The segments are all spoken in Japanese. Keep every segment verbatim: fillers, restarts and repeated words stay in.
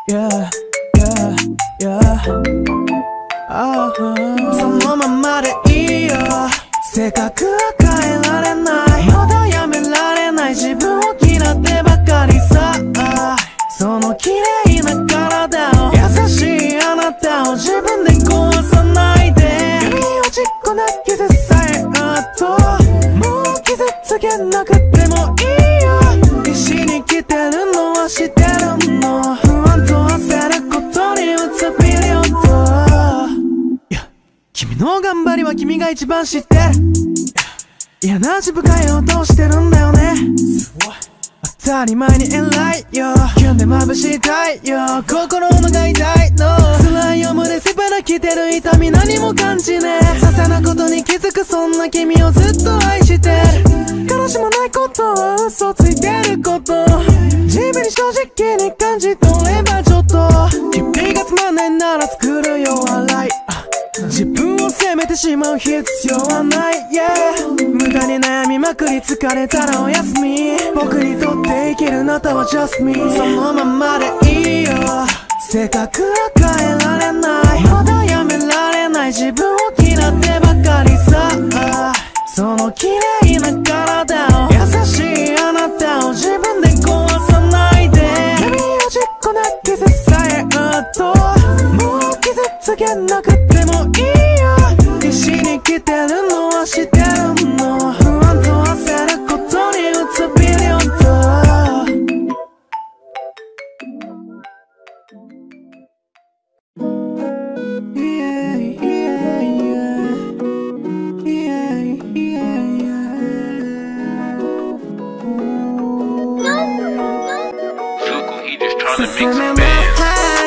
Yeah, yeah, yeah. そのままでいいよ。性格は変えられない、まだやめられない自分を嫌ってばかりさ。その綺麗な体を、優しいあなたを自分で壊さないで。君をちっこな傷さえあると、もう傷つけなくてもいいよ。必死に来てるのは知ってるの、不安と焦ることにうつ病と。君の頑張りは君が一番知ってる。嫌な自分変えようとしてるんだよね。当たり前に偉いよ、キュンで眩しい太陽、心のが痛いの。辛い思いでせばらきてる痛み何も感じねえ。些細なことに気づくそんな君をずっと愛してる。悲しもないことは嘘ついてること、自分に正直に感じ取ればちょっと。君がつまんないなら作るよ笑い、自分を責めてしまう必要はない、yeah、 無駄に悩みまくり疲れたらおやすみ。僕にとって生きるあなたは just me。 そのままでいいよ。性格は変えられない、まだやめられない自分を嫌ってばかりさ。その綺麗な体を、優しいあなたを自分で壊さないで。君をちっこな傷さえあると、もう傷つけなくてもいいよ。必死に来てるのは知ってるの、不安と焦ることにうつ病と。進めない、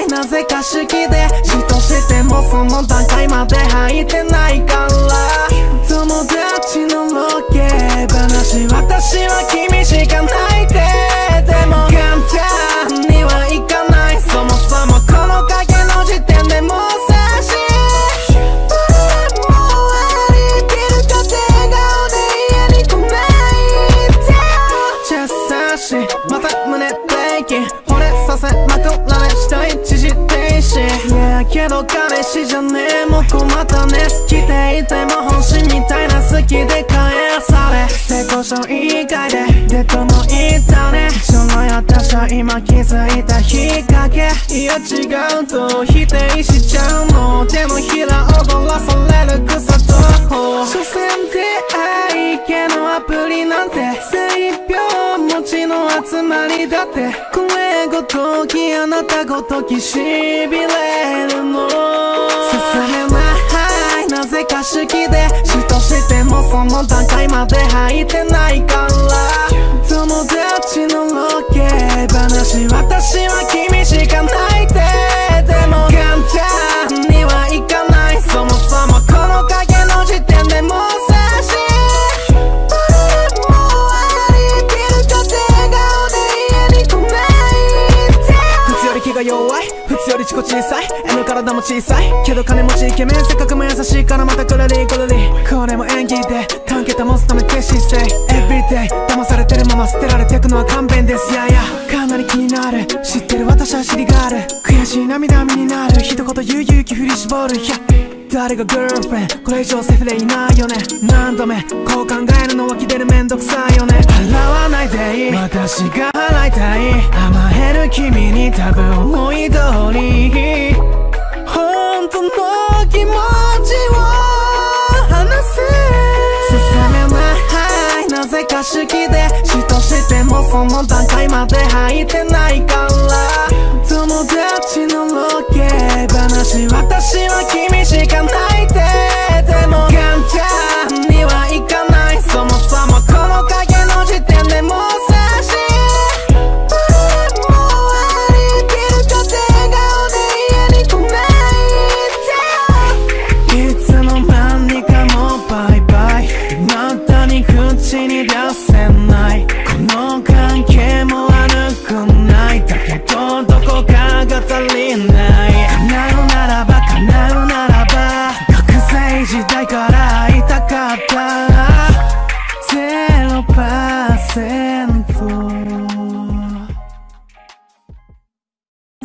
なぜか好きで嫉妬してもその段階まで入ってないから。友達のロケ話、私は君しかないで。でも簡単にはいかない、そもそもこの影の時点でもう差しもうありきるか手顔で家に来ないで。優しいまた胸で息惚れさせまくられした一時停止。いやけど彼氏じゃねえ、もう困ったね。好きでいても星みたいな好きで返され、成功者以外でデートもいたね。その私は今気づいたきっかけ、いや違うと否定しちゃうの。手のひら踊らされる草と所詮出会い系のアプリなんて性病持ちの集まりだって、これごときあなたごときしびれるの。進めない、なぜか好きで嫉妬してもその段階まで入ってないから。友達のロケ話、私は君しかないで。でも簡単にはいかない、そもそもこの影の時点でもう差しもうありきるか手顔で家に来ないで。普通より気が弱い、普通より自己小さい、 M 体も小さいけど金持ちイケメン、性格も優しいからまたくるりくるり。これも演技で関係保つため決心せい Everyday 騙されてるまま捨てられてくのは勘弁です。ややかなり気になる、知ってる私は知りがある、悔しい涙身になる、一言言う勇気振り絞る。誰が girlfriend これ以上セフレいないよね。何度目こう考えるのは気出るめんどくさいよね。払わないでいい、私が払いたい、甘える君に多分思い通り本当の気持ちを話す。進めない、なぜか好きで嫉妬してもその段階まで入ってないから。友達のロケ話、私は君しかないで。でも簡単にはいかない、そもそもこの影の時点でもう差しもうありきるか手顔で家に来ないで。いつの間にかもうバイバイ、未だに口に出せない、この関係も悪くない、だけどどこかが足りない。叶うならば叶うならば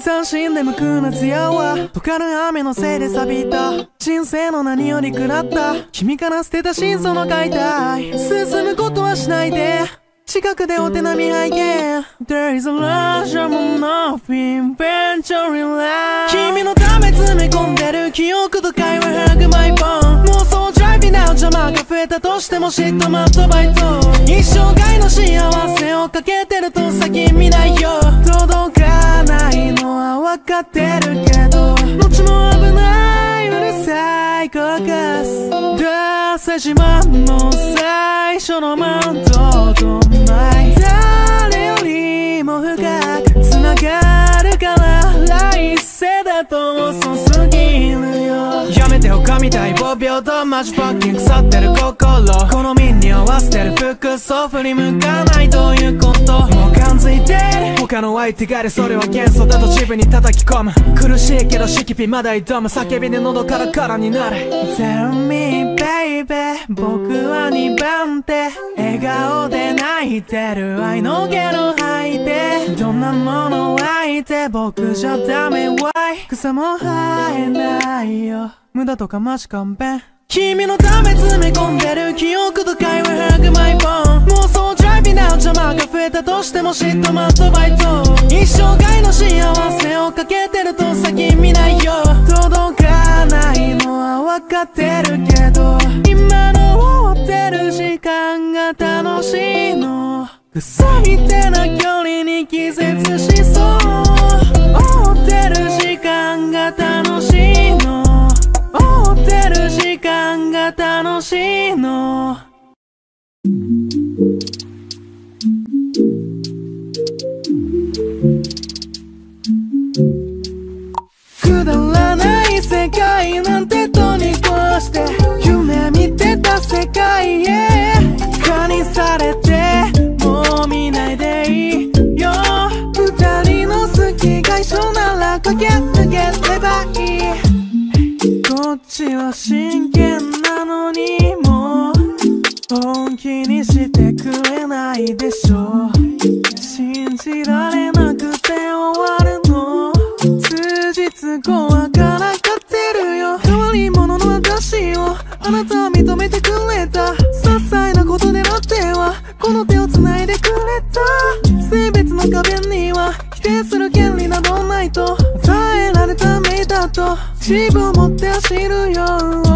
斬新で無垢な艶は溶かる雨のせいで錆びた人生の何より食らった君から捨てた真相の解体進むことはしないで近くでお手並み拝見 There is a rush of nothing venturing life 君のため詰め込んでる記憶と会話育マイボン妄想 driving out 邪魔が増えたとしても嫉妬マットバイト一生涯の幸せをかけてると先見ないよ届かないのは分かってるけどどっちも危ないうるさいコーカスダーセジマンの最初のマウントと誰よりも深く繋がるから来世だと遅すぎるよやめて他みたいぼう病とマジファッキン腐ってる心好みに合わせてる服装振り向かないということもう感づいてる他の相手がりそれは幻想だと自分に叩き込む苦しいけどシキピまだ挑む叫びで喉カラカラになる Tell me baby 僕はにばん手笑顔で泣いてる愛のゲロ吐いてどんなもの湧いて僕じゃダメわい草も生えないよ無駄とかマジ勘弁君のため詰め込んでる記憶と会話育マイボン妄想 driving out 邪魔が増えたとしても嫉妬マットバイト一生涯の幸せをかけてると先見ないよ届かないのは分かってるけど今の終わってる時間が楽しいの嘘みてな距離に気絶しそう追ってる時間が楽しいの追ってる時間が楽しいのくだらない世界なんてとに越して夢見てた世界へ蚊にされてもう見ないでいいよ二人の好きが一緒なら駆け抜ければいいこっちは真剣なのにもう本気にしてくれないでしょ信じられなくて終わるの数日後はからかってるよ変わり者の私をあなたは認めてくれた些細なことでなってはこの手を繋いでくれた性別の壁には否定する権利などないと与えられた命だと自分を持って走るよ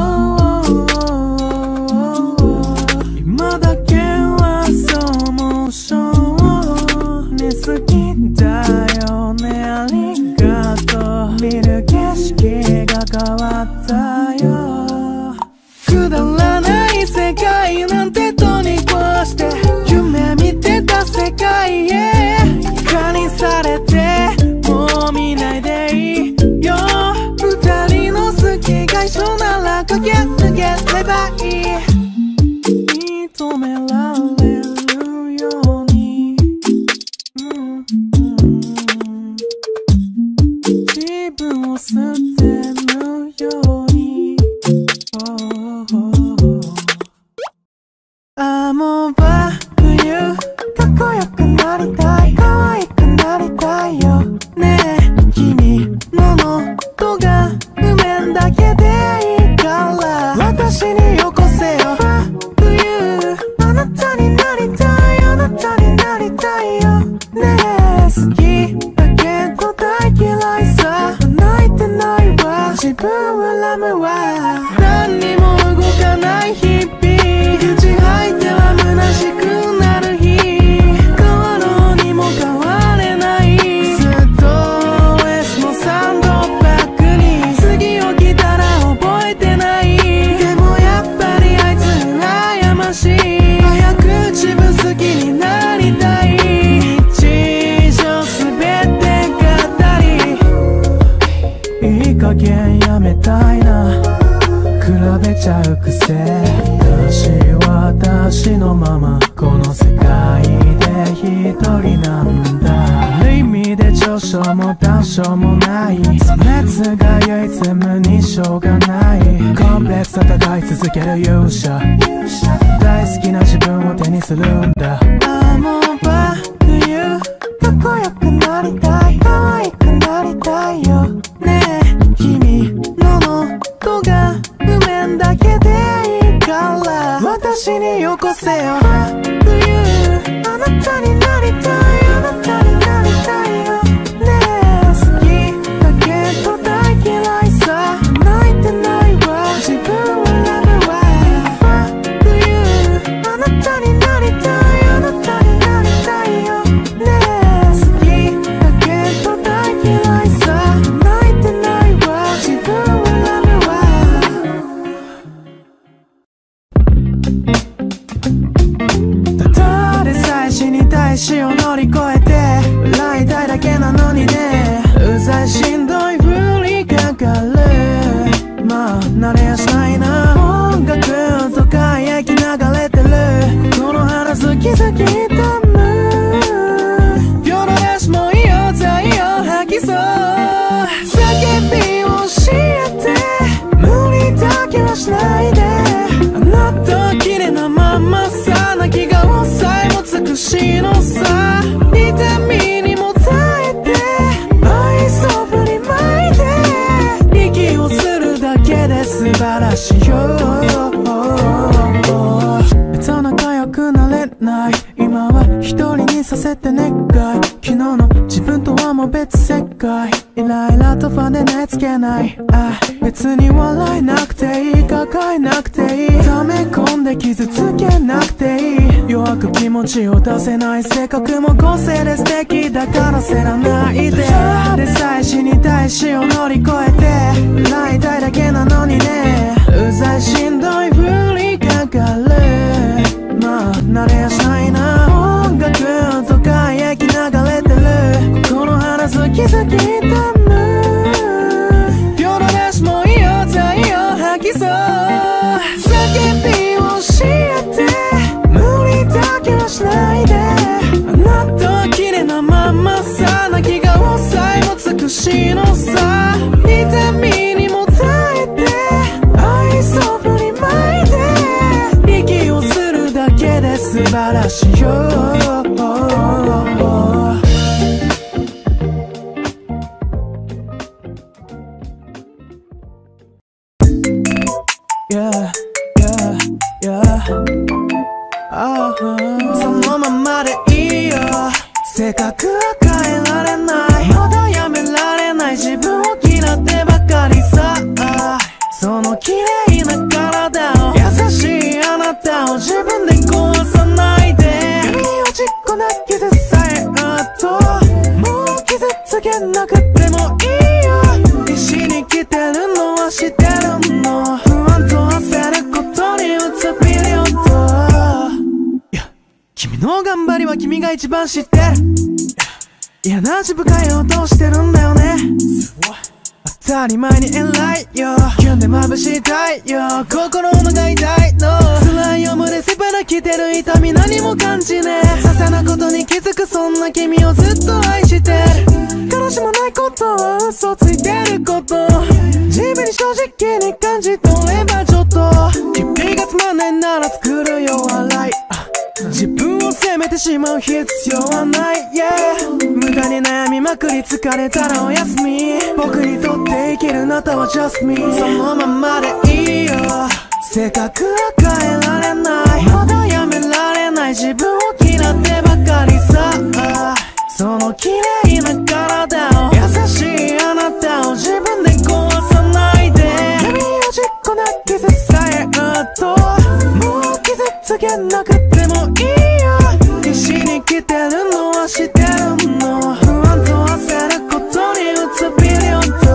今だけはそうモーションね好きだよねありがとう見る景色が変わったよくだらない世界なんてとに越して夢見てた世界へ蚊にされてもう見ないでいいよ二人の好きが一緒なら駆け抜ければいい認められるように、うんうん、自分を捨てるように、oh, oh, oh. ああもうバ冬かっこよくなりたい可愛くなりたいよねえ君の喉が譜面だけでいいから私によこせよ冬あなたになりたいあなたになりたいよねえ好きだけど大嫌いさ泣いてないわ自分を恨むわ何にも動かない日々口吐いては虚しくなる日変わろうにも変われないストレスのサンドバッグに次起きたら覚えてないでもやっぱりあいつ羨ましい早く自分好きになりたい日常すべて語りいい加減やめたいな比べちゃう癖私は私のままこの世界で一人なんだある意味で長所も短所もない熱が唯一無二しょうがないコンプレックス戦い続ける勇者大好きな自分を手にするんだああもうバ冬かっこよくなりたい可愛くなりも別世界、イライラとファンで寝つけない。あ別に笑えなくていい、抱えなくていい、溜め込んで傷つけなくていい、弱く気持ちを出せない性格も個性で素敵だからせらないで。でさえ死にたい死を乗り越えて笑いたいだけなのにね、うざいしんどい振りかかる。まあ慣れやしないな、音楽とか液流れてる、この花好き好きだむ秒の出しもいいよ、太陽吐きそう、叫びを教えて無理だけはしないで、あなたは綺麗なままさ、泣き顔さえも美しいのさ、痛みにも耐えて愛想振りまいて、息をするだけで素晴らしいよ。Yeah, yeah, yeah. Oh, そのままでいいよ、性格は変えられない、まだやめられない自分を嫌ってばかりさ、その綺麗な体を優しいあなたを自分で壊さないで、君をちっこな傷さえあともう傷つけなくてもいいよ、必死に来てるのは知ってるの、不安と焦ることにうつ病と、いや君の頑張りは君が一番知ってる、嫌な自分変えようとしてるんだよね、当たり前に偉いよ、キュンで眩しい太陽、心のが痛いの、辛い思いでせばらきてる痛み何も感じねえ、些細なことに気づくそんな君をずっと愛してる、悲しもないことは嘘ついてること、地味に正直に感じ取ればちょっと、君がつまんないなら作るよ笑い、自分を責めてしまう必要はない、yeah、無駄に悩みまくり疲れたらおやすみ、僕にとって生きるあなたは just me、 そのままでいいよ、性格は変えられない、まだやめられない自分を嫌ってばかりさ、その綺麗な体を優しいあなたを自分で壊さないで、君をちっこな傷さえあともう傷つけなくてもいいよ、必死に来てるのは知ってるの、不安と焦ることにうつ病と、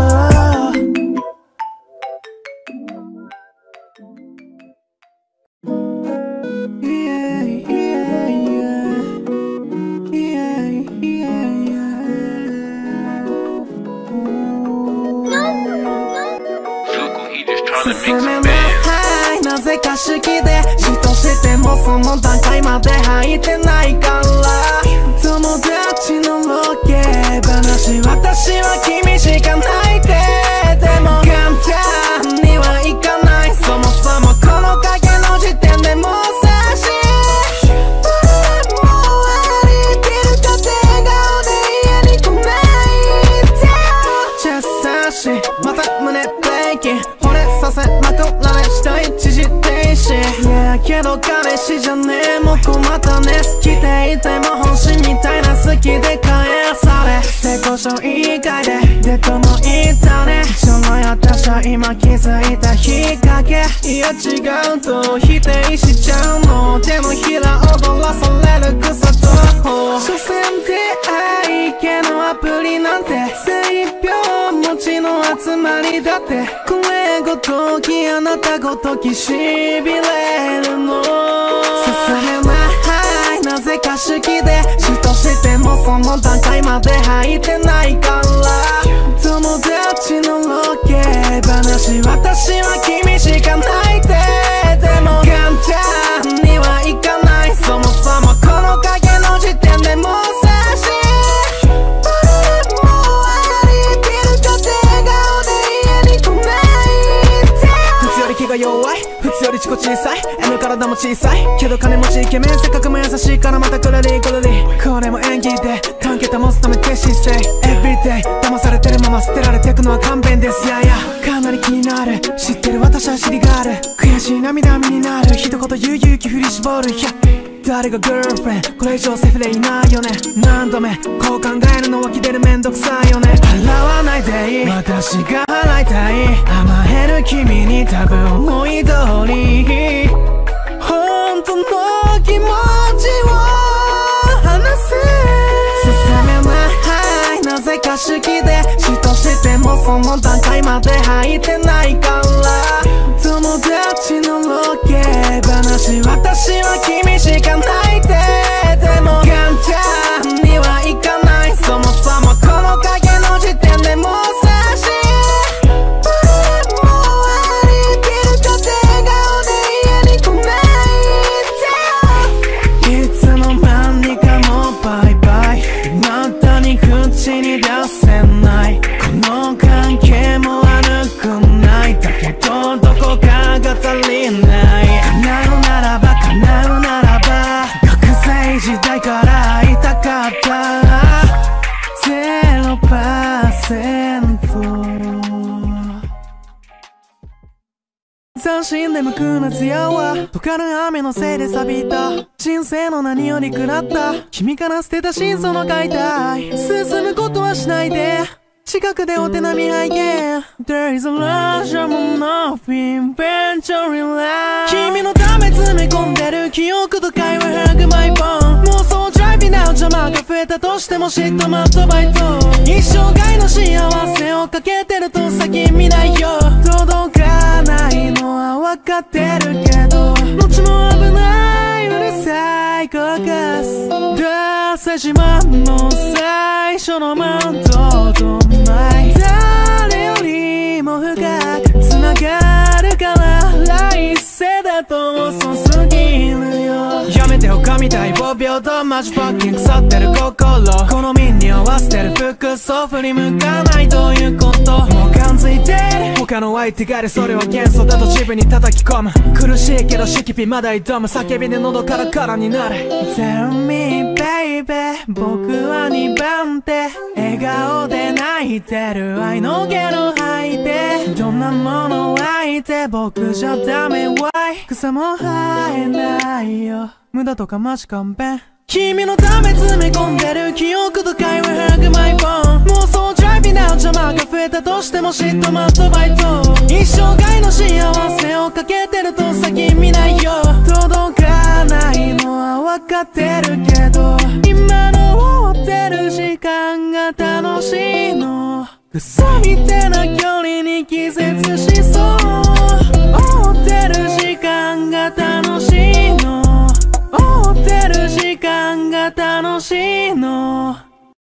進めないなぜか好きで、嫉妬してもその段階まで入ってないから、友達のロケ話、私は君しかないって、でも簡単にはいかない、そもそもこの影の時点でもう差しもうありきるか手顔で家に来ないで、優しいまた胸ブレーキ惚れさせまくられした一時停止、いやけど彼氏じゃねえもう困ったね、好きでいても欲しいみたいな好きで返され、成功書以外でデートもいたね、その私は今気づいたきっかけ、いや違うと否定しちゃうの、手のひら踊らされる草と所詮出会い系のアプリなんて性病持ちの集まりだって、これごときあなたごときしびれるの、進めないなぜか好きで、嫉妬してもその段階まで入ってないから、友達のロケ話、私は君しかないって、でも簡単にはいかない、そもそもこの影の時点でもう差しもうありきるか手顔で家に来ないで、普通より気が弱い、普通より自己小さい、 M 体も小さいけど金持ちイケメン、性格も優しいからまたくるりくるり、これも演技で関係保つため決心せい Everyday 騙されてるまま捨てられてくのは勘弁です、ややかなり気になる、知ってる私は尻がある、悔しい涙目になる、一言言う勇気振り絞る、yeah 誰が girlfriend これ以上セフレいないよね。何度目こう考えるのはきてるめんどくさいよね。払わないでいい私が払いたい甘える君に多分思い通り本当の気持ちを話す。進めないなぜか好きで嫉妬してもその段階まで入ってないから友達のロケ話私は君しかないってでも簡単にはいかないそもそもこの影の時点でもう差しもうありきるかって笑顔で家に来ないでいつの間にかもうバイバイまたに口に出せないこの関係も悪くないだけどどこかが足りない叶うならば叶うならば学生時代から会いたかったゼロパーセント斬新で無垢な艶は溶かる雨のせいで錆びた人生の何より食らった君から捨てた真相の解体進むことはしないで近くでお手並み拝見 There is a rush of nothing venturing life 君のため詰め込んでる記憶と会話 Hug my phone 妄想 driving out 邪魔が増えたとしても嫉妬マットバイト一生涯の幸せをかけてると先見ないよ届かないのは分かってるけどどっちも危ないうるさいコーカスダーサ島の最初のマウントと誰よりも深く繋がるから来世だと遅すぎるよやめてよ神対ごびょうとマジファッキン腐ってる心好みに合わせてる服装振り向かないということもう感づいてる他の相手がありそれは幻想だと自分に叩き込む苦しいけどシキピまだ挑む叫びで喉カラカラになる Tell me baby 僕はにばん手笑顔で泣いてる愛のゲロ吐いてどんなもの吐いて僕じゃダメわい草も生えないよ無駄とかマジ勘弁君のため詰め込んでる記憶と会話 Hug my phone 妄想 driving out 邪魔が増えたとしても嫉妬マットバイト一生涯の幸せをかけてると先見ないよ届かないのは分かってるけど今の追ってる時間が楽しいの嘘みたいな距離に気絶しそう追ってる時間が楽しいの追ってる時間が楽しいの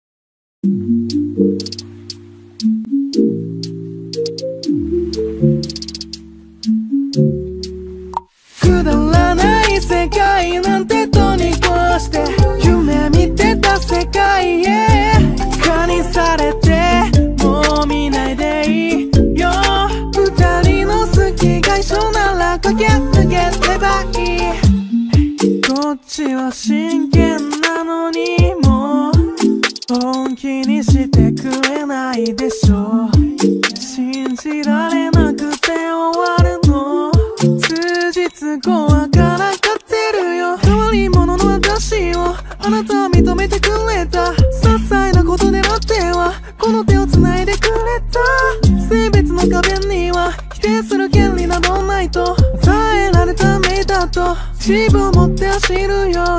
くだらない世界なんてとに越して夢見てた世界へ蚊にされてもう見ないでいいよ二人の好きが一緒なら駆け抜ければいいこっちは真剣なのにもう本気にしてくれないでしょ信じられなくて終わるの数日後はからかってるよ変わり者の私をあなたは認めてくれた些細なことであってはこの手を繋いでくれた性別の壁には否定する権利などないと与えられた命だと自分を持って走るよ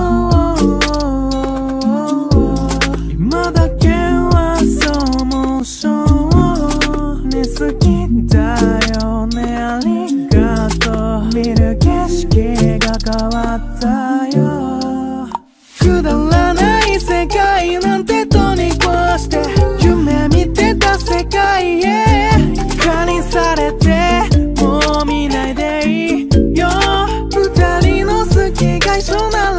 今だけはそうモーションね好きだよねありがとう見る景色が変わったよくだらない世界なんてとに越して夢見てた世界へ蚊にされてもう見ないでいいよ二人の好きが一緒なら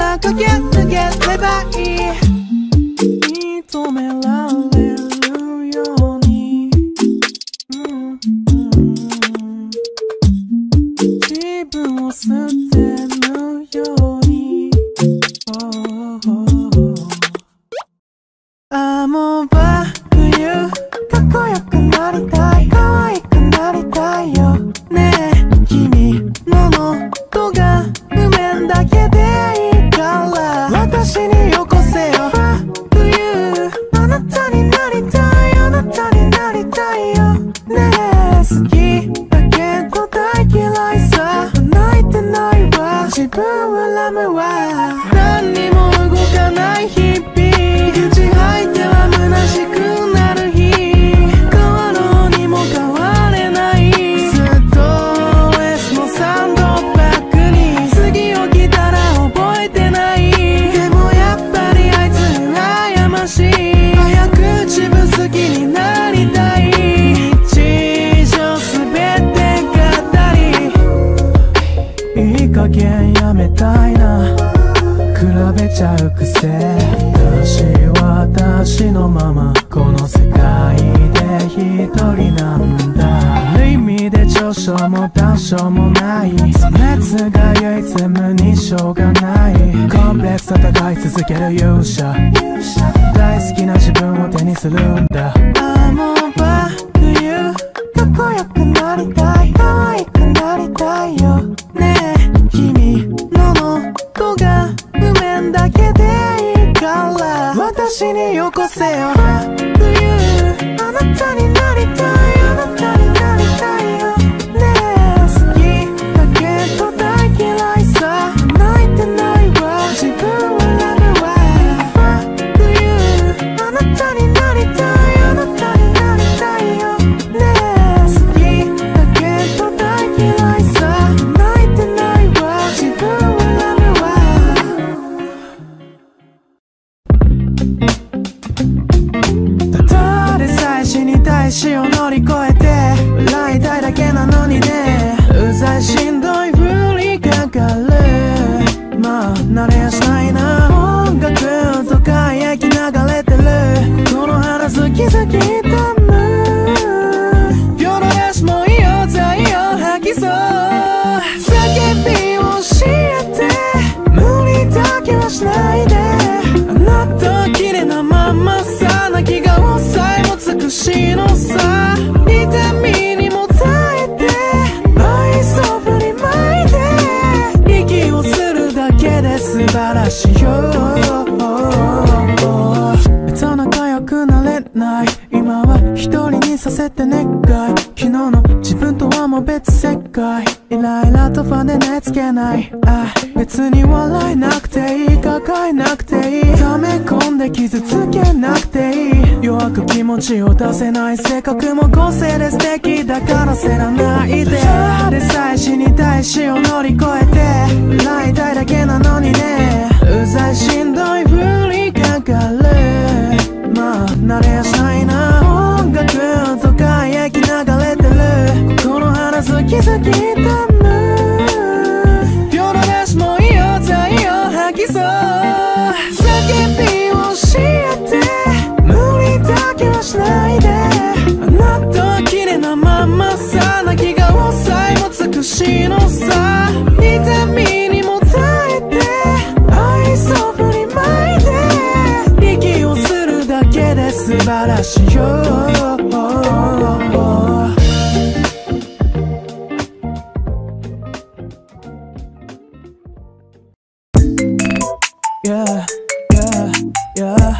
しょうもない。熱が唯一無にしょうがない。コンプレックス戦い続ける勇者。大好きな自分を手にするんだ。I'm on back to you。かっこよくなりたい。可愛くなりたいよねえ。君の喉が譜面だけでいいから私によこせよ。Back to you。あなたになりたい。あなたになりたいよねえ。好きだけど大嫌いさ。泣いてないわ自分を選ぶわ。Back to you。あなたになりたい。あなたになりたいよねえ。好きだけど大嫌いさ。泣いてないわ自分を選ぶわ。ただでさえ死にたい死を乗り越えて笑いたいだけなのにね。うざいしんどいふりかかる。まあ慣れやしないな。音楽とか焼き流れてるこの花好き好きダム。ピョロレスもいいよ太陽吐きそう。叫びを教えて無理だけはしないで。あなたは綺麗なままさ。泣き顔さえも美しいのさ。痛みにも耐えて愛想振りまいて息をするだけで素晴らしいよ。と仲良くなれない今は一人にさせて願い。昨日の自分とはもう別世界。イライラとファンで寝つけない。あ別に笑えなくていい抱えなくていい溜め込んで傷つけなくていい。弱く気持ちを出せない性格も個性で素敵だからせらないで。ただでさえ死にたい死を乗り越えて笑いたいだけなのにね。うざいしんどいふりかかる。まあ慣れやしないな。音楽とか焼き流れてるこの花好き好きダム。ピョロレスもいいよ太陽吐きそう。叫びを教えて無理だけはしないで。あなたは綺麗なままさ。泣き顔さえも美しいのさ。痛みにも耐えて愛想振りまいて息をするだけで素晴らしいよ。Yeah, yeah, yeah.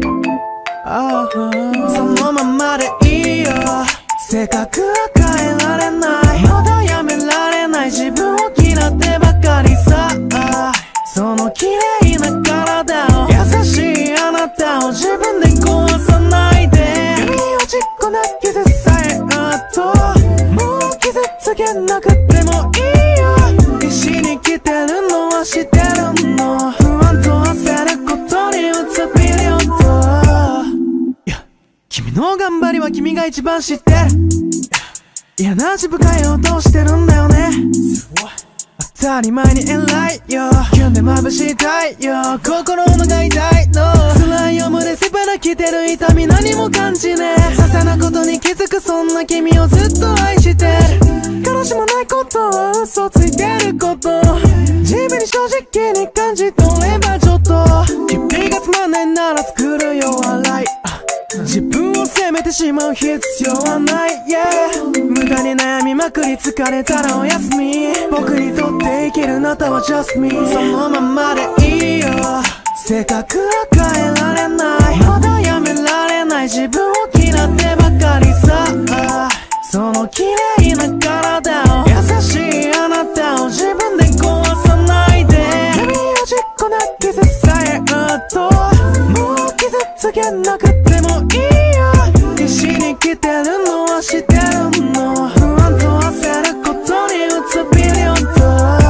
Oh, そのままでいいよ。性格は変えられない。まだやめられない自分を嫌ってばかりさ。その綺麗な体を優しいあなたを自分で壊さないで。君をじっこな傷さえあともう傷つけなくてもいいよ。必死に来てるのは知ってるの。不安と焦ることにうつ病と。いや君の頑張りは君が一番知ってる。嫌な自分変えようとしてるんだよね。当たり前に偉いよ。キュンで眩しい太陽。心のが痛いの。辛い思いで背腹来てる痛み何も感じねえ。些細なことに気づくそんな君をずっと愛してる。悲しもないことは嘘ついてること。地味に正直に感じ取ればちょっと。君がつまんないなら作るよ笑い。自分を責めてしまう必要はない、yeah、 無駄に悩みまくり疲れたらおやすみ。僕にとって生きるあなたは just me。 そのままでいいよ。性格は変えられない。まだやめられない自分を嫌ってばかりさ。その綺麗な体を優しいあなたを自分で壊さないで。君をじっこな傷さえあともう傷つけなくてもいいよ。必死に来てるのは知ってるの。不安と焦ることにうつ病と。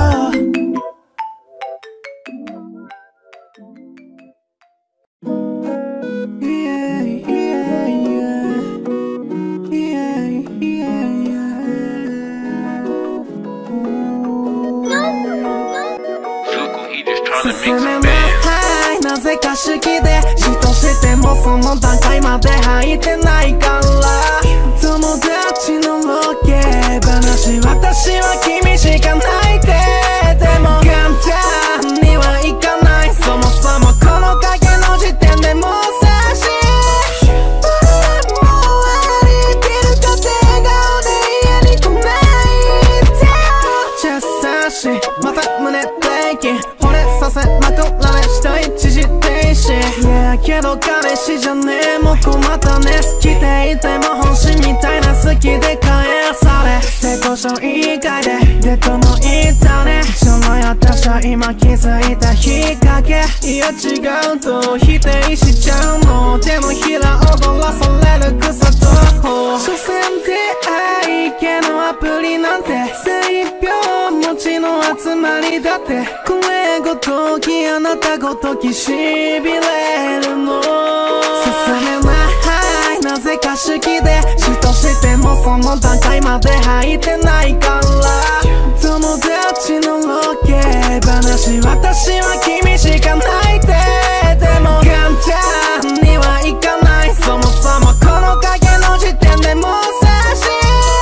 進めないなぜか好きで嫉妬してもその段階まで入ってないから。友達のロケ話私は聞彼氏じゃねえもう困ったね好きでいても本心みたいな好きで返され成功書以外でデートもいたねその私は今気づいたきっかけいや違うと否定しちゃうの手のひら踊らされる草と所詮出会い系のアプリなんて性病持ちの集まりだってこれごときあなたごときしびれるの進めないなぜか好きで嫉妬してもその段階まで入ってないから友達のロケ話私は君しかないってでも簡単にはいかないそもそもこの影の時点でもう差し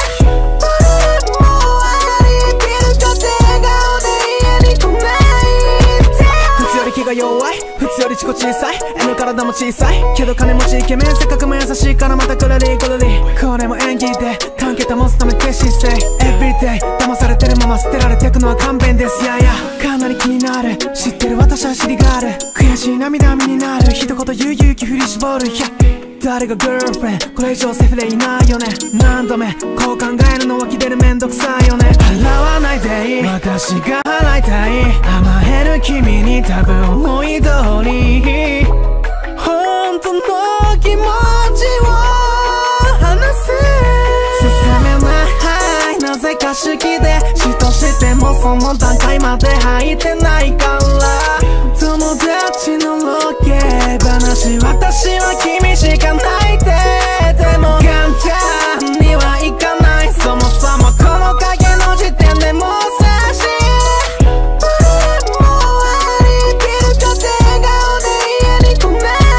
気が弱い普通より自己小さい M 体も小さいけど金持ちイケメン性格も優しいからまたくるりくるりこれも演技で関係保つため決心せい Everyday 騙されてるまま捨てられてくのは勘弁ですややかなり気になる知ってる私は知りがある悔しい涙目になる一言言う勇気振り絞る、yeah誰がガールフレンドこれ以上セフレいないよね何度目こう考えるのはき出るめんどくさいよね払わないでいい私が払いたい甘える君に多分思い通り本当の気持ちを話す進めないなぜか好きで嫉妬してもその段階まで入ってないから友達のロケ話私は君しかないってでも簡単にはいかないそもそもこの影の時点でもう差しもうありきるかって笑顔で家に来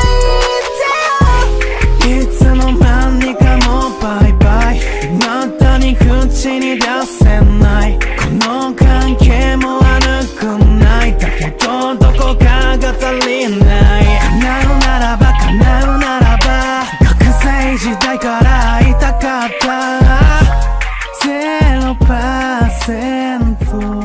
ないっていつの間にかもうバイバイあなたに口に出せないこの関係も悪くないだけどどこかが足りない叶うならば叶うならば学生時代から会いたかったゼロパーセント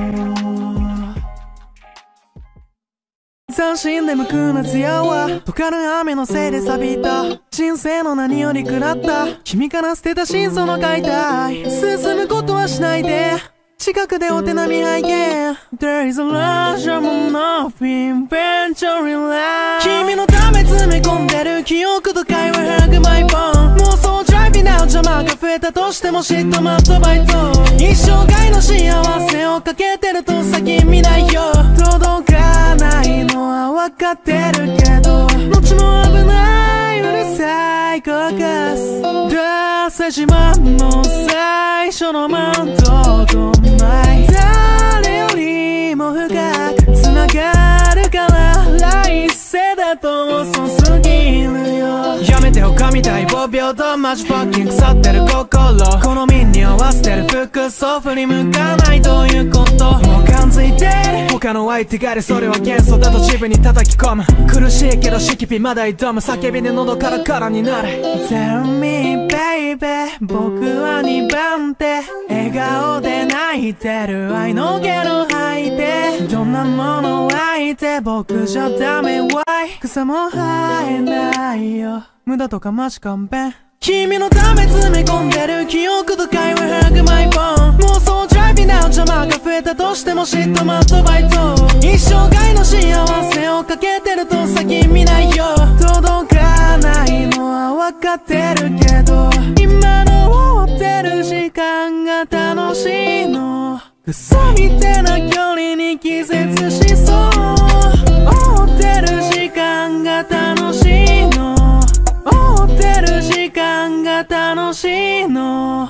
斬新で無垢な艶は溶かる雨のせいで錆びた人生の何より食らった君から捨てた真相の解体進むことはしないで近くでお手並み拝見 There is a rush of nothing venturing life 君のため詰め込んでる記憶と会話 Hug my phone 妄想 driving out 邪魔が増えたとしても嫉妬マットバイト一生涯の幸せをかけてると先見ないよ届かないのは分かってるけど後も危ないうるさいコーカス出せ自慢の最初のマウントと誰よりも深く繋がるから来世だと遅すぎるよやめてよ神対ごびょうとマジファッキン腐ってる心好みに合わせてる服装振り向かないということもう感づいてる他の相手がりそれは幻想だと自分に叩き込む苦しいけどシキピまだ挑む叫びで喉カラカラになる Tell me baby 僕はにばん手笑顔で泣いてる愛のゲロ吐いてどんなもの吐いて僕じゃダメわい草も生えないよ無駄とかマジ勘弁君のため詰め込んでる記憶と会話 Hug my phone 妄想 driving out 邪魔が増えたとしても嫉妬マットバイト一生涯の幸せをかけてると先見ないよ届かないのは分かってるけど今の追ってる時間が楽しいの嘘みたいな距離に気絶しそう追ってる時間が楽しいの追ってる時間が楽しいの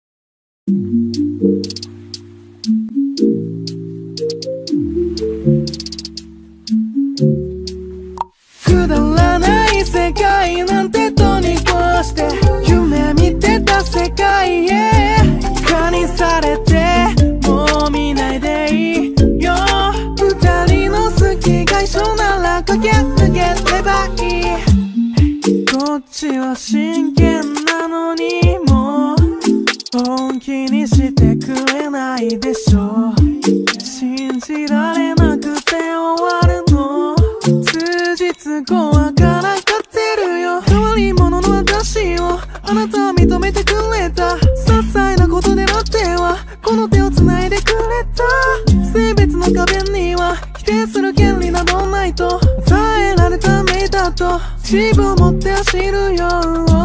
くだらない世界なんてとにこして夢見てた世界へ蚊にされてもう見ないでいいよ二人の好きが一緒なら駆け抜ければいいこっちは真剣なのにもう本気にしてくれないでしょ信じられなくて終わるの数日後わからんくてあなたは認めてくれた。些細なことであってはこの手を繋いでくれた。性別の壁には否定する権利などないと与えられた命だと自分を持って走るよ。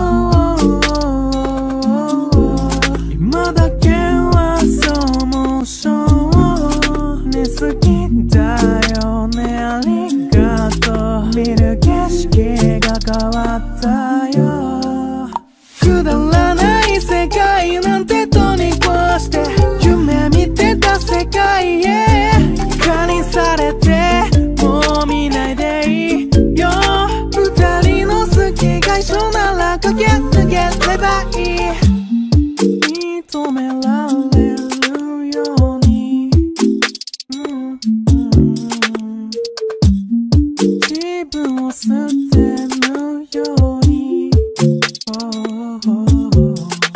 今だけはそうもそうね。好きだよね、ありがとう。見る景色が変わったよ。くだらない世界なんてとに越して夢見てた世界へ加にされてもう見ないでいいよ。二人の好きが一緒なら駆け抜ければいい。認められるように、うんうん、自分を捨てるように、oh, oh, oh.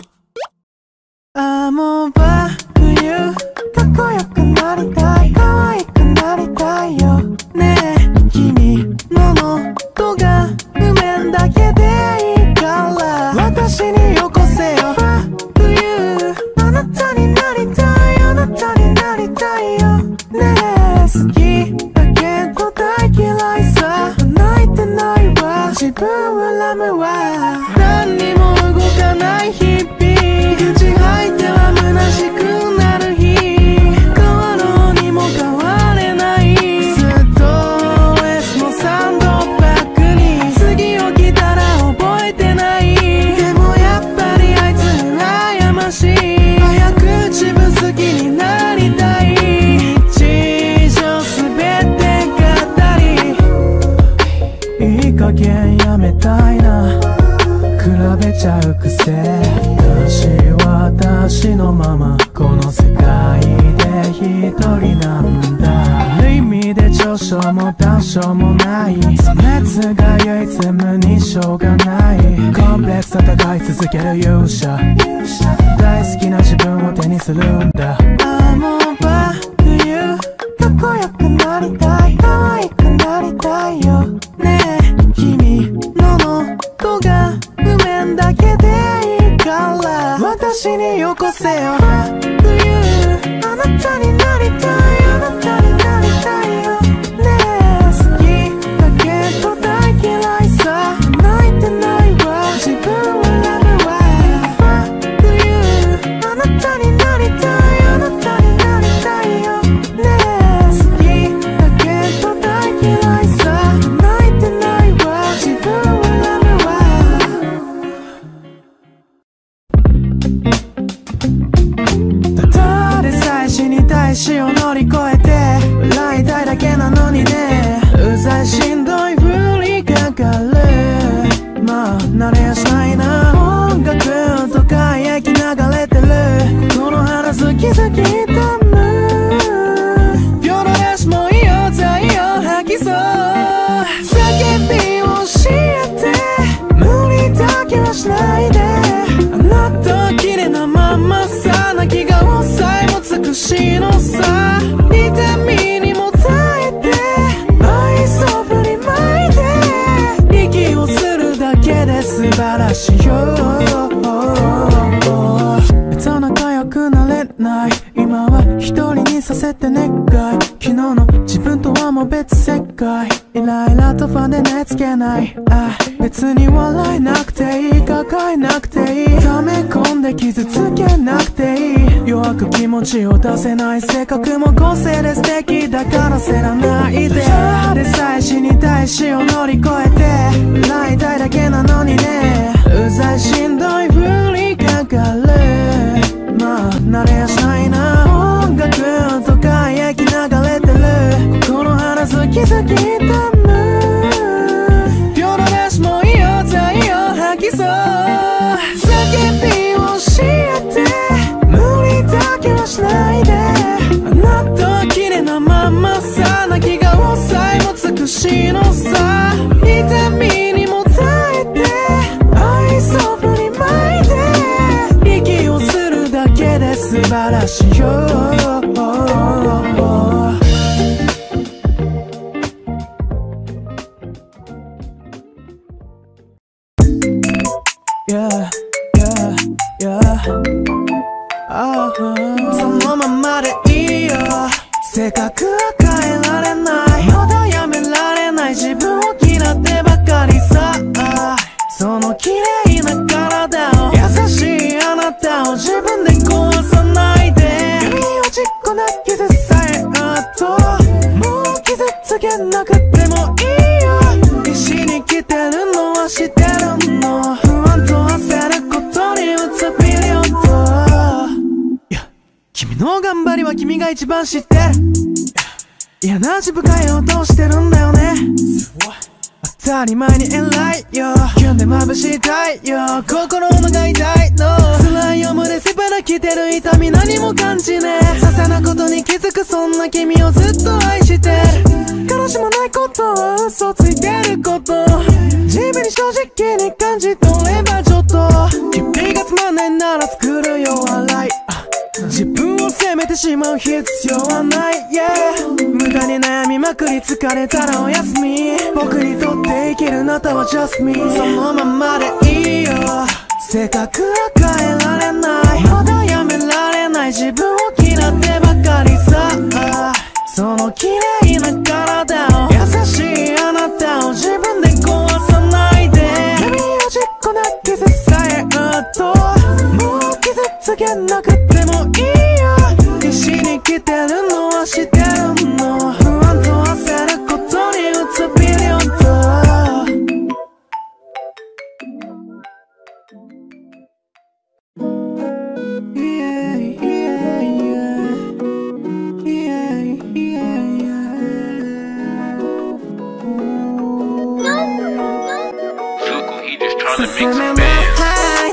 ああもうバ冬かっこよくなりたい、可愛くなりたいよねえ。君の喉が譜面だけでいいから私によこせよ。あなたになりたい、あなたになりたいよねえ。好きだけど大嫌いさ、泣いてないわ自分を恨むわ。何にも動かない日々、口吐いては虚しくなる日、変わろうにも変われないストレスのサンドバッグに次起きたら覚えてない。でもやっぱりあいつ羨ましい。自分好きになりたい。日常すべて語りいい加減やめたいな。比べちゃう癖、私は私のままこの世界で一人なんだ。ある意味で長所も短所もない、そ熱が唯一無二しょうがない。コンプレックス戦い続ける勇者、大好きな自分を手にするんだ。ああもうバ冬かっこよくなりたい、可愛くなりたいよねえ。君の喉が譜面だけでいいから私によこせよ。冬あなたになりたい、あなたになりたいよねえ。好きだけど大嫌いさ、泣いてないわ自分を恨むわ。あなたになりたい、あなたになりたいよねえ。好きだけど大嫌いさ、泣いてないわ自分を恨むわ。ただでさえ死にたい死を乗り越えて笑いたいだけなのにね。うざいしんどいふりかかる、まあ慣れやしないな。音楽とか液流れてる、この花好き好きダムピョロレスもいいよ太陽吐きそう叫びを教えて無理だけはしないで。あなたは綺麗なままさ、泣き顔さえも美しいのさ。痛みにも耐えて愛想振りまいて息をするだけで素晴らしいよ。仲良くなれない今は一人にさせて願い、昨日の自分とはもう別世界。イライラとファンで寝つけない、あ別に笑えなくていい、抱えなくていい、溜め込んで傷つけなくていい。弱く気持ちを出せない性格も個性で素敵だからせらないで。ただでさえ死にたい死を乗り越えて笑いたいだけなのにね。うざいしんどいふりかかる、まあ慣れやしないな。音楽とか液流れてる、この花好き好きダムピョロレスもいいよ太陽吐きそう叫びを教えて無理だけはしないで。あなたは綺麗なままさ、泣き顔さえも美しいのさ。痛みにも耐えて愛想振りまいて息をするだけで素晴らしいよ。Yeah そのままでいいよ。性格は変えられない、まだやめられない自分を嫌ってばかりさ。その綺麗な体を、優しいあなたを自分で壊さないで。君をちっこな傷さえあると、もう傷つけなくてもいいよ。必死に来てるのは知ってるの、不安と焦ることにうつ病と。いや、君の頑張りは君が一番知ってる。嫌な自分変えようとしてるんだよね。当たり前に偉いよ、キュンで眩しい太陽、心のが痛いの。辛い思いで背腹来てる痛み何も感じねえ。些細なことに気づくそんな君をずっと愛してる。悲しもないことは嘘ついてること、地味に正直に感じ取ればちょっと。君がつまんないなら作るよ笑い、自分を責めてしまう必要はない、yeah、無駄に悩みまくり疲れたらおやすみ。僕にとって生きるあなたは just me、 そのままでいいよ。性格は変えられない、まだやめられない自分を嫌ってばかりさ。その綺麗な体を、優しいあなたを自分で壊さないで。君をちっこな傷さえあると、もう傷つけなくてもいいよ。必死に来てるのは知ってるの、不安と焦ることにうつ病と。進めない、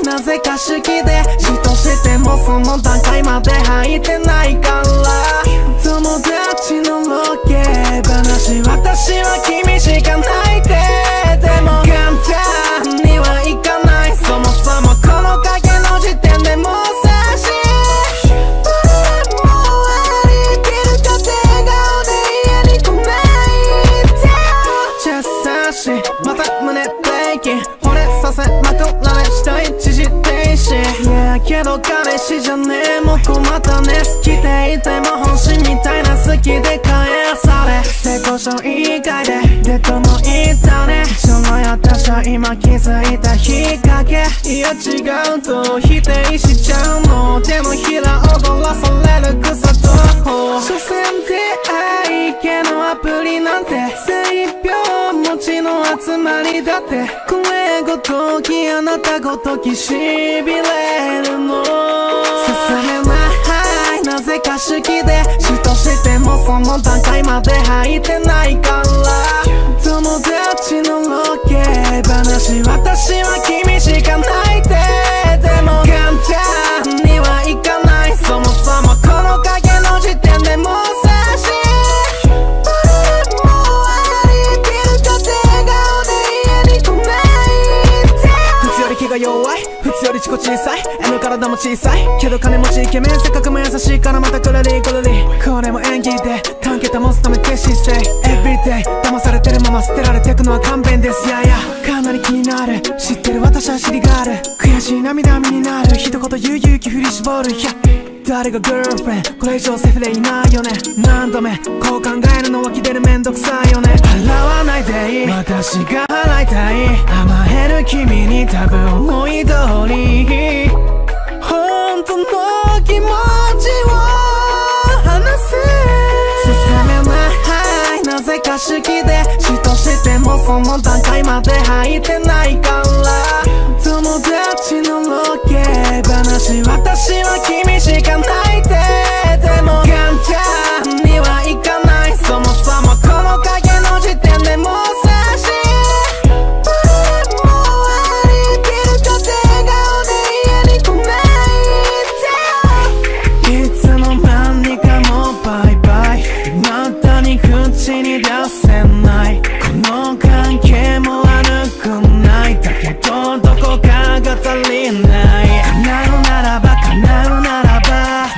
なぜか好きで嫉妬してもその段階まで入ってないから。友達のロケ話、私は君しかないって。でも簡単にはいかない、そもそもこの影の時点でもう差しもうありきるかって笑顔で家に来ないって。優しいまた胸ブレーキ、惚れさせまくられした一時停止。いやけど彼氏じゃねえ、もう困ったね。好きでいても星みたいな好きで返され、成功書以外でデートもいたね。その私は今気づいたきっかけ、いや違うと否定しちゃうの。手のひら踊らされる草と所詮出会い系のアプリなんて性病持ちの集まりだって、これごときあなたごときしびれるの。進めない、なぜか好きで嫉妬してもその段階まで入ってないから。友達のロケ話、私は君しかないって。でも簡単にはいかない、そもそもこの影の時点でもう差しもうありきるかって笑顔で家に来ないって。普通より気が弱い、普通より自己小さい、 M 体も小さいけど金持ちイケメン、性格も優しいからまたくるりくるり。これも演技で単桁もすためて姿勢 Everyday 騙されてるまま捨てられてくのは勘弁です。ややかなり気になる、知ってる私は知りがある、悔しい涙身になる、一言言う勇気振り絞る。いや誰が girlfriend これ以上セフレいないよね。何度目こう考えるのは気出るめんどくさいよね。払わないでいい、私が払いたい、甘える君に多分思い通り本当の気持ちを話す。進めない、なぜか好きで嫉妬してもその段階まで入ってないから。友達のロケ話、私は君しかないって。でも簡単にはいかない、そもそもこの影の時点でもう差しもうありきるかって笑顔で家に来ないって。いつの間にかもうバイバイ、未だに口に出せない、この関係も悪くない、だけどどこかが足りない。叶うならば叶うならば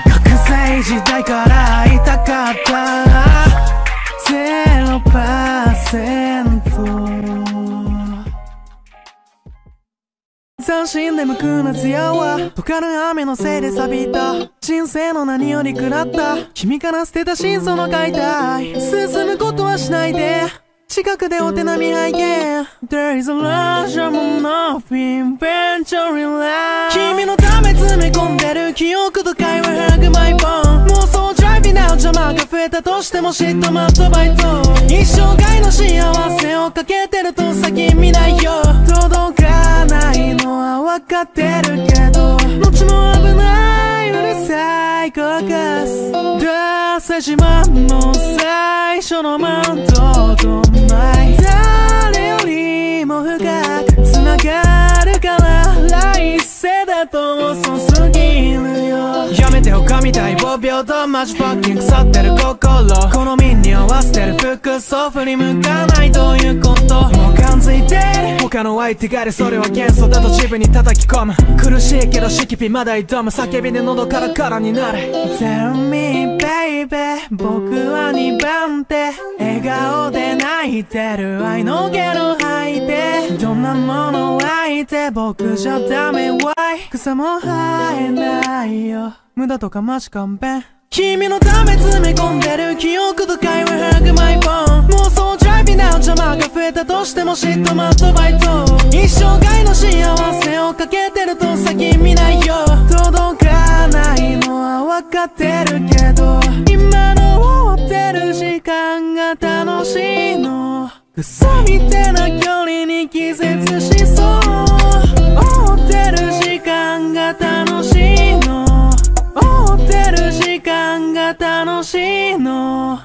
眠く夏やわ溶かる雨のせいで錆びた人生の何より食らった君から捨てた真相の解体進むことはしないで近くでお手並み拝見 There is a rush of nothing venturing life 君のため詰め込んでる記憶と会話ハグマイボーン妄想 driving out 邪魔が増えたとしても嫉妬マットバイト一生涯の幸せをかけてると先見ないよ届かないのは分かってるけど後も危ないうるさいコーカスダーセ島の最初のマウントと誰よりも深く繋がるから来世だと遅すぎるよやめて他みたいぼう病とマジファッキン腐ってる心好みに合わせてる服装振り向かないということもう感づいてる他の相手がりそれは幻想だと自分に叩き込む苦しいけどシキピまだ挑む叫びで喉カラカラになる Tell me baby 僕はにばん手笑顔で泣いてる愛のゲロ吐いてどんなもの湧いて僕じゃダメわい草も生えないよ無駄とかマジ勘弁君のため詰め込んでる記憶と会話ハグマイボーン妄想 driving out 邪魔が増えたとしても嫉妬マットバイト一生涯の幸せをかけてると先見ないよ届かないのは分かってるけど今の終わってる時間が楽しいの嘘みてな距離に気絶しそう追ってる時間が楽しいの追ってる時間が楽しいの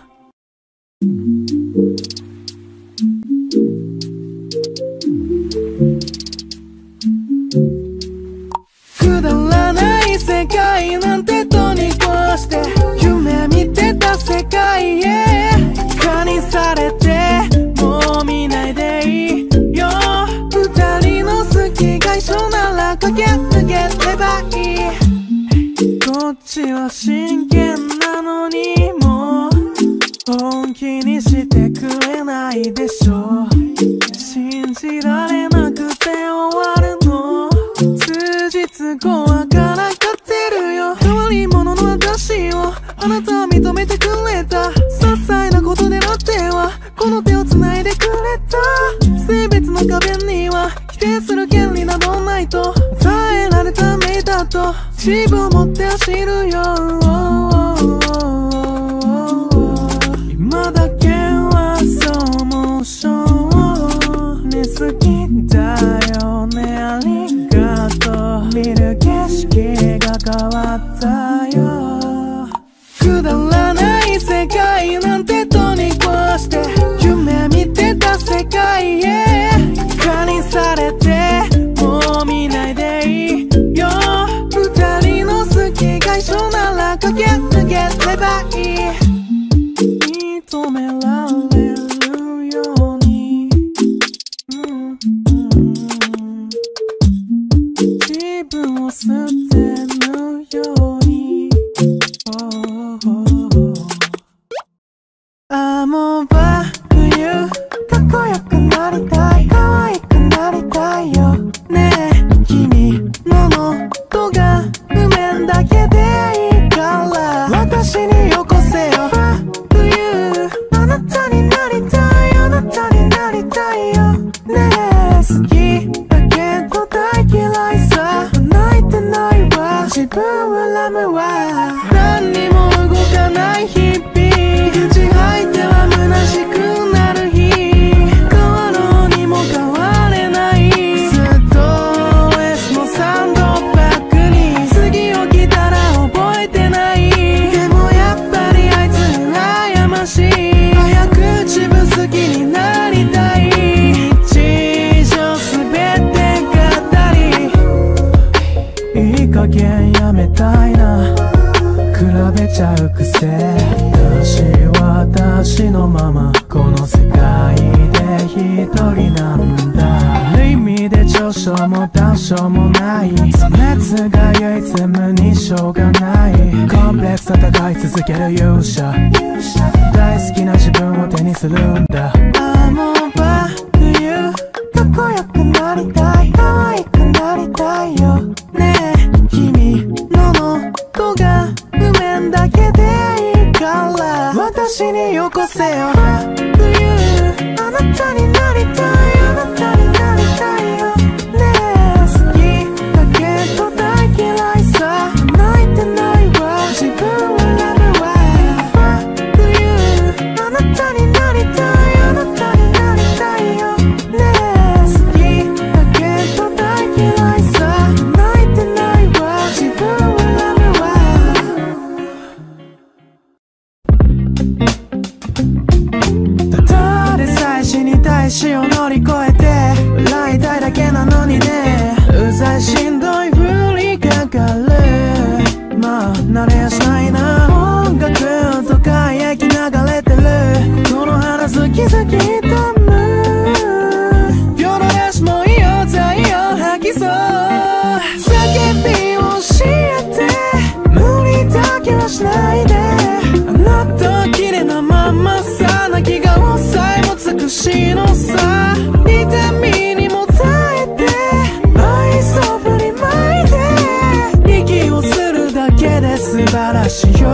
くだらない世界なんてとに越して夢見てた世界へ蚊にされてもう見ないでいいよ二人の好きが一緒なら駆け抜ければいいこっちは真剣なのにもう本気にしてくれないでしょ信じられなくて終わるの数日後はからかってるよ変わり者の私をあなたは認めてくれた些細なことでなってはこの手を繋いでくれた性別の壁には否定する権利などないと与えられた目だと自分を持って走るよ今だけはそうモーションね好きだよねありがとう見る景色が変わったよくだらない世界なんてとに越して夢見てた世界へ蚊にされてもう見ないでいいよ二人の好きが一緒なら駆け抜ければいい認められるように、うんうん、自分を捨てるように、oh, oh, oh. あもうバ冬かっこよくなりたい可愛くなりたいよねえ君の喉が譜面だけでいいから私によこせよ冬あなたになりたいあなたになりたいよねえ好きだけど大嫌いさ泣いてないわ自分を恨むわ何にも動かない日々口吐いては虚しくなる日変わろうにも変われないストレスのサンドバッグに次起きたら覚えてないでもやっぱりあいつ羨ましい早く自分好きになりたい日常すべて語りいい加減やめたいな比べちゃうくせ私は私のままこの世界で一人なんだある意味で長所も短所もないその熱が唯一無二しょうがないコンプレックス戦い続ける勇者大好きな自分を手にするんだあもうバ冬かっこよくなりたい可愛くなりたいよ私によこせよ。冬あなたになりたい、あなたになりたいよね。好きだけど大嫌いさ、泣いてないわ自分を選ぶわ。冬あなたになりたい、あなたになりたいよね。好きだけど大嫌いさ、泣いてないわ自分を選ぶわ。ただでさえ死にたい死を乗り越えて笑いたいだけなのにね。うざいしんどいふりかかる。まあ慣れやしないな。音楽とか焼き流れてるこの花好き好き痛む。夜の足もいいよ太陽吐きそう。叫びを教えて無理だけはしないで。あなたは綺麗なままさ、泣き顔さえも美しいのさ。痛みにも耐えて愛想振りまいて息をするだけで素晴らしいよ。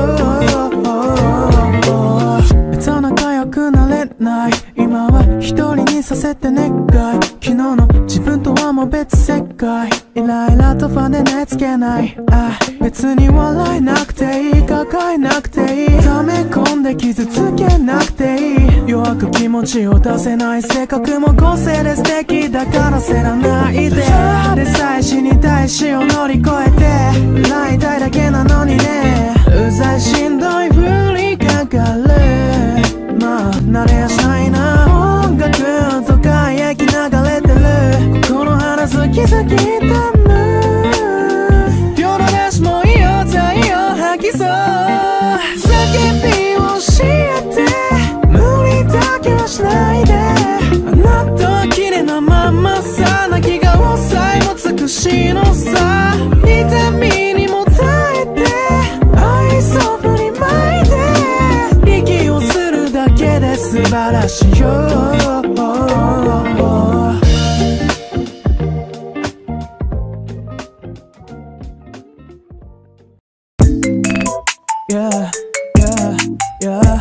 仲良くなれない今は一人にさせて願い。昨日の自分とはもう別世界。イライラとファンで寝つけない。あ別に笑えなくていい、抱えなくていい、溜め込んで傷つけなくていい。弱く気持ちを出せない性格も個性で素敵だからせらないで。ただでさえ死にたい死を乗り越えて笑いたいだけなのにね。うざいしんどいふりかかる。まあ慣れやしないな。音楽とか焼き流れてるこの花好き好き痛む。夜の足もいいよ太陽吐きそう。叫びを教えて無理だけはしないで。あなたは綺麗なままさ、泣き顔さえも美しいのさ。痛みにも耐えて愛想振りまいて息をするだけで素晴らしいよ。Yeah, yeah, yeah.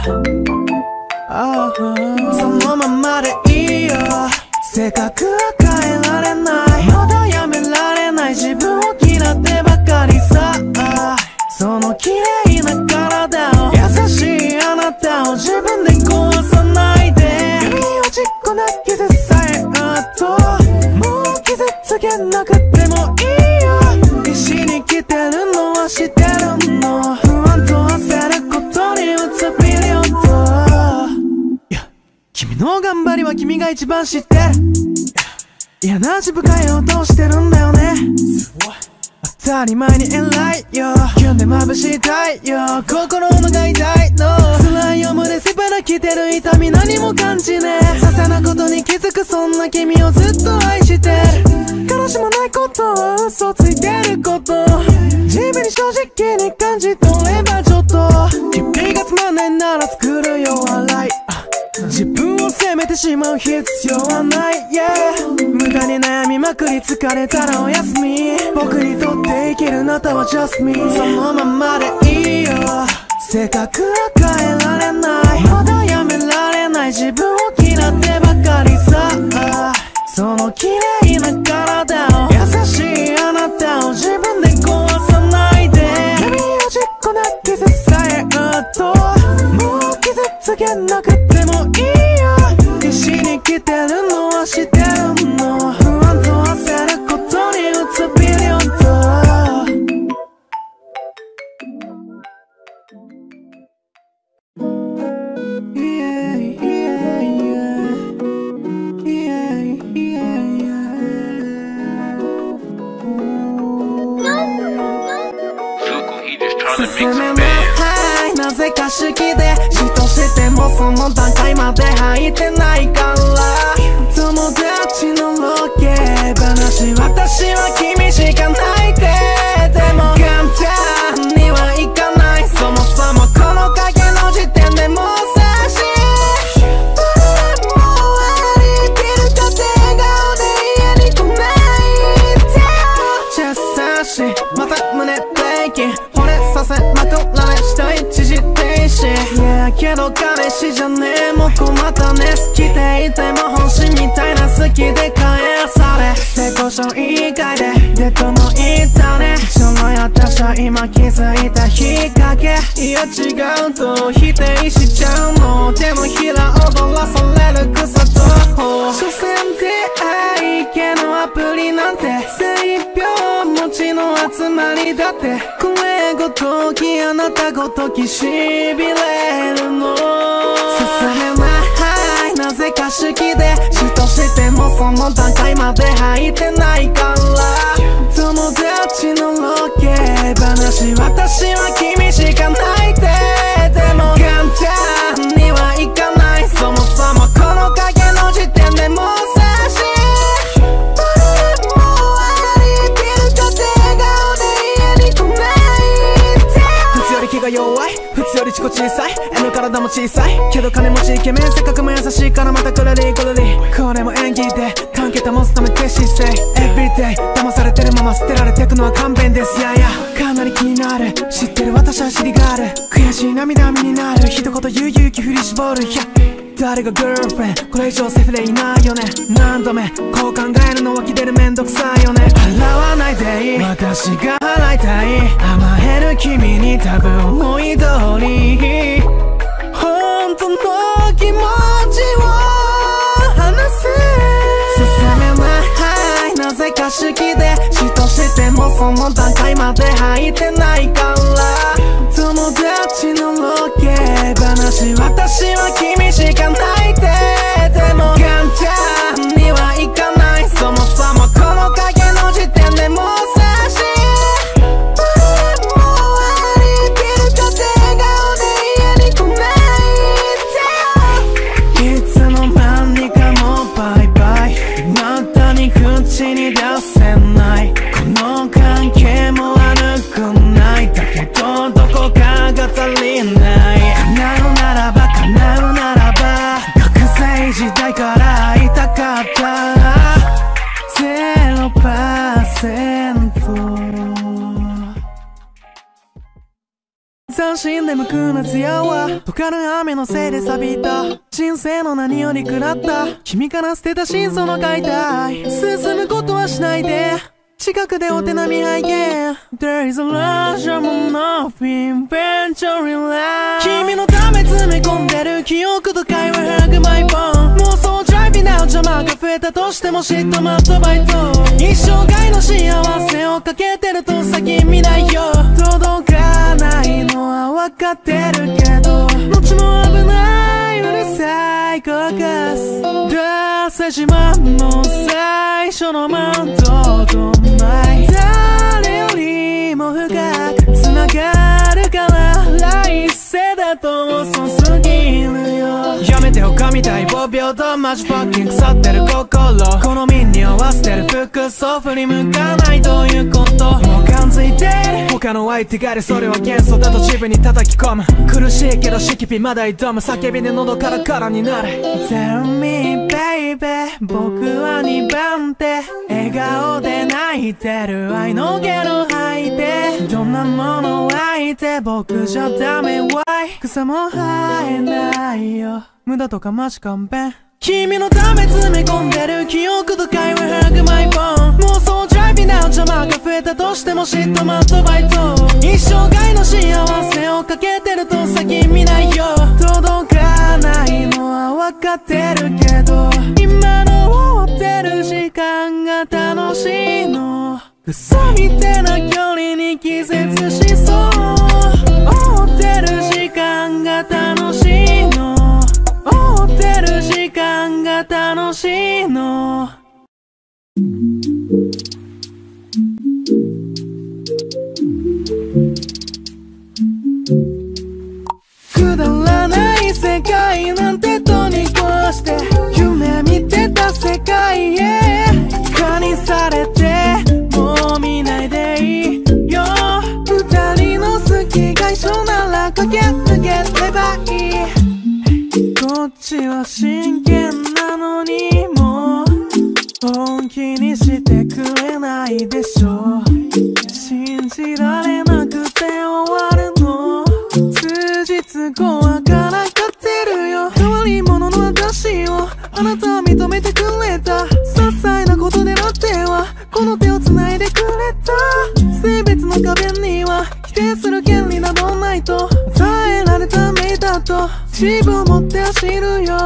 Oh, そのままでいいよ。性格は変えられない、まだやめられない自分を嫌ってばかりさ。その綺麗な体を優しいあなたを自分で壊さないで。指をちっこな傷さえあともう傷つけなくてもいいよ。必死に来てるのは知ってるの。不安と焦ることにうつ病と。いや君の頑張りは君が一番知ってる。嫌な自分変えようとしてるんだよね。当たり前に偉いよ。キュンで眩しい太陽、心のが痛いの。辛い思いでせばらきてる痛み何も感じねえ。些細なことに気づくそんな君をずっと愛してる。悲しまないことは嘘ついてること、地味に正直に感じ取ればちょっと。君がつまんないなら作るよ笑い。自分を責めてしまう必要はない、yeah、 無駄に悩みまくり疲れたらおやすみ。僕にとって生きるあなたは just me。 そのままでいいよ。性格は変えられない、まだやめられない自分を嫌ってばかりさ。その綺麗な体を優しいあなたを自分で壊さないで。指をちっこな傷さえあともう傷つけなくてもいいよ。必死に来てるのは知ってるの。不安と焦ることにうつ病と。進めないなぜか好きで嫉妬してもその段階まで入ってないから。友達のロケ話私は君しかないって。でも簡単にはいかない、そもそもこの影の時点でもう差し誰も割り切るかって笑顔で家に来ないで。優しいまた胸ブレーキ惚れさせまくられしたい知事停止いやけど彼氏じゃねえもうまたね好きでいても星みたいな好きで返され成功症以外でデッドもいたねその私は今気づいたきっかけいや違うと否定しちゃうの手のひら踊らされる草と所詮出会い系のアプリなんて性病持ちの集まりだってこれごときあなたごときしびれるの進めないなぜか好きで嫉妬してもその段階まで入ってないから友達のロケ話私は君しかないってでも簡単にはいかないそもそもこの影の時点でもう差し気が弱い普通より自己小さい M 体も小さいけど金持ちイケメン性格も優しいからまたくるりくるりこれも演技で関係保つためって姿勢 Everyday 騙されてるまま捨てられてくのは勘弁ですややかなり気になる知ってる私は知りがある悔しい涙身になる一言言う勇気振り絞る、yeah誰がガールフレンドこれ以上セフレいないよね何度目こう考えるの湧き出るめんどくさいよね払わないでいい私が払いたい甘える君に多分思い通り本当の気持ちを話す進めないなぜか好きで嫉妬してもその段階まで入ってないから友達のロケ話私は君しかないってでも簡単にはいかないそもそもこの影の時点でもう差しもうありきるかって笑顔で家に来ないっていつの間にかもうバイバイまたに口に出せないこの関係も悪くないだけどどこかが足りない叶うならば叶うならば学生時代から会いたかったゼロパーセント斬新で無垢な艶は溶かる雨のせいで錆びた人生の何より食らった君から捨てた真相の解体進むことはしないで近くでお手並み拝見 There is a rush of nothing venturing life 君のため詰め込んでる記憶と会話Hug my phone 妄想 driving out 邪魔が増えたとしても嫉妬マットバイト一生涯の幸せをかけてると先見ないよ届かないのは分かってるけど後も危ないうるさいコーカス出せ島の最初のマウントと誰よりも深く繋がるから来世だと遅すぎるよやめてよ神対ごびょうとマジファッキン腐ってる心好みに合わせてる服装振り向かないということもう感づいてる他の相手がありそれは幻想だと自分に叩き込む苦しいけどしきぴまだ挑む叫びで喉カラカラになる Tell me baby 僕はにばん手笑顔で泣いてる愛のゲロ吐いてどんなもの吐いて僕じゃダメわい草も生えないよ無駄とかマジ勘弁君のため詰め込んでる記憶と会話Hug my phone 妄想 driving out 邪魔が増えたとしても嫉妬マットバイト一生涯の幸せをかけてると先見ないよ届かないのは分かってるけど今の追ってる時間が楽しいの嘘みたいな距離に気絶しそう追ってる時間が楽しいの追ってる時間が楽しいのくだらない世界なんてとにこして夢見てた世界へ蚊にされてもう見ないでいいよ二人の好きが一緒なら駆け抜ければいいこっちは真剣なのにもう本気にしてくれないでしょ信じられなくて終わるの。数日後はからかってるよ。変わり者の私をあなたは認めてくれた。些細なことでなってはこの手を繋いでくれた。性別の壁には否定する権利などないと与えられた命だと自分を持って走るよ。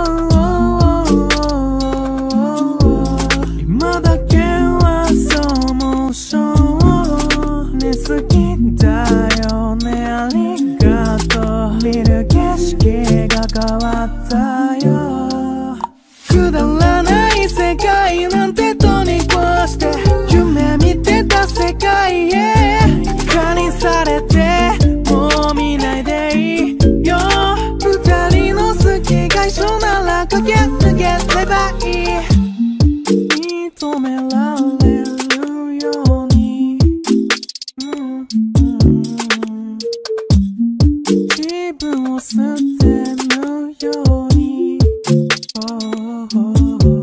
今だけはそうモーションね。好きだよね、ありがとう。見る景色が変わったよ。くだらない世界なんてとに壊して夢見てた世界へ仮されてもう見ないでいいよ。二人の好きが一緒なら駆け抜ければいい。認められるように、うんうん、自分を捨てるように、oh, oh, oh.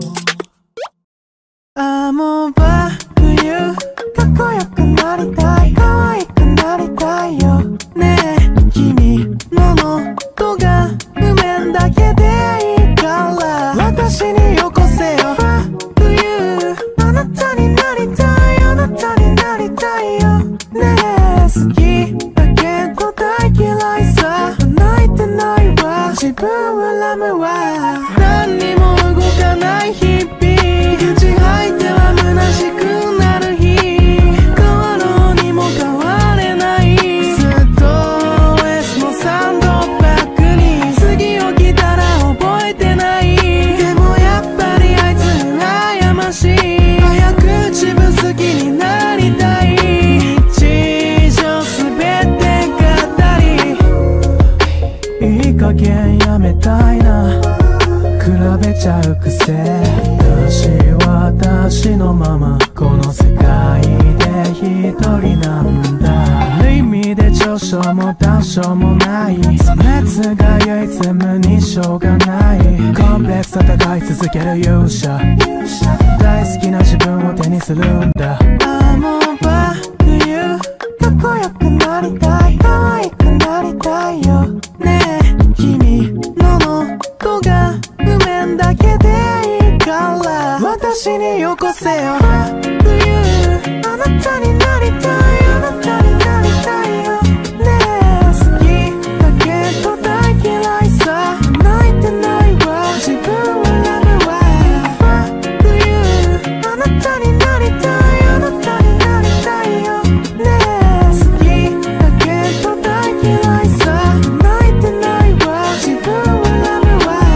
ああもうバ冬かっこよくなりたい、可愛くなりたいよねえ君の喉が譜面だけでいいから私によこせよ。あなたになりたい、あなたになりたいよねえ。好きだけど大嫌いさ。泣いてないわ、自分を恨むわ。何にも動かない日々、口吐いては虚しくなる日。変わろうにも変われないストレスのサンドバッグに次起きたら覚えてない。でもやっぱりあいつ羨ましい。自分好きになりたい。日常すべて語りいい加減やめたいな。比べちゃう癖。私は私のままこの世界で一人なんだ。ある意味で長所も短所もない。そ熱が唯一無二しょうがない。コンプレックス戦い続ける勇者。大好きな自分を手にするんだ。ああもうバ冬かっこよくなりたい、可愛くなりたいよねえ君の喉が譜面だけでいいから私によこせよ。冬あなたになりたい、あなたになりたいよねえ。好きだけど大嫌いさ。泣いてないわ、自分を恨むわ。あなたになりたい、あなたになりたいよねえ。好きだけど大嫌いさ。泣いてないわ、自分を恨むわ。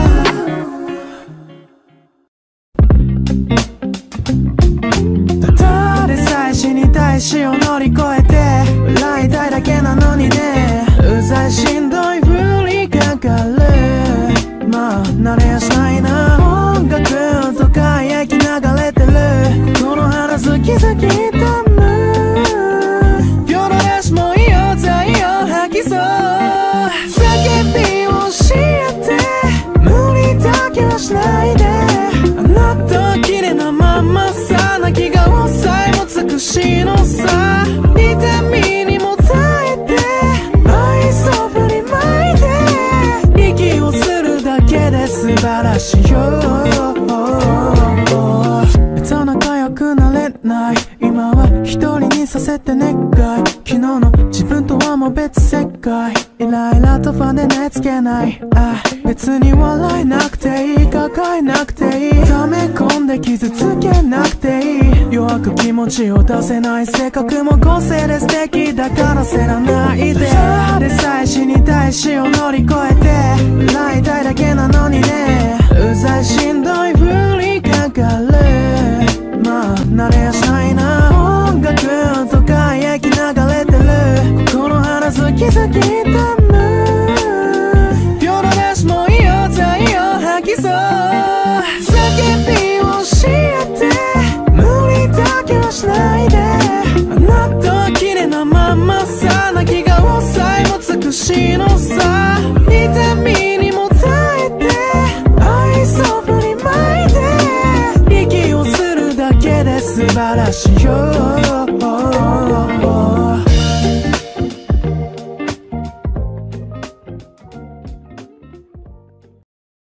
ただでさえ死にたい死を乗り越えて笑いたいだけなのにね。うざいしんどいふりかかる。まあ慣れやしないな。音楽とか焼き流れてるこの花好き好きダム。ピョロレスもいいよ、太陽吐きそう叫びを教えて無理だけはしないで。あなたは綺麗なままさ。泣き顔さえも美しいのさ。痛みにも耐えて愛想振りまいて息をするだけで素晴らしいよ。仲良くなれない今は一人にさせて願い。昨日の自分とはもう別世界。イライラとファンで寝つけない。あ別に笑えなくていい、抱えなくていい、溜め込んで傷つけなくていい。弱く気持ちを出せない性格も個性で素敵だからせらないで。ただでさえ死にたい死を乗り越えて笑いたいだけなのにね。うざいしんどいふりかかる。まあ慣れやしないな。音楽とか焼き流れてるこの花好き好きだ